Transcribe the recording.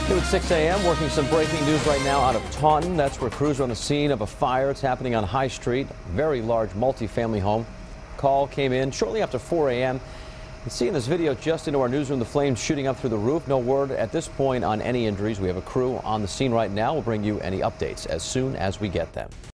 New at 6 a.m. working some breaking news right now out of Taunton. That's where crews are on the scene of a fire. It's happening on High Street. Very large multi-family home. Call came in shortly after 4 a.m. You can see in this video just into our newsroom the flames shooting up through the roof. No word at this point on any injuries. We have a crew on the scene right now. We'll bring you any updates as soon as we get them.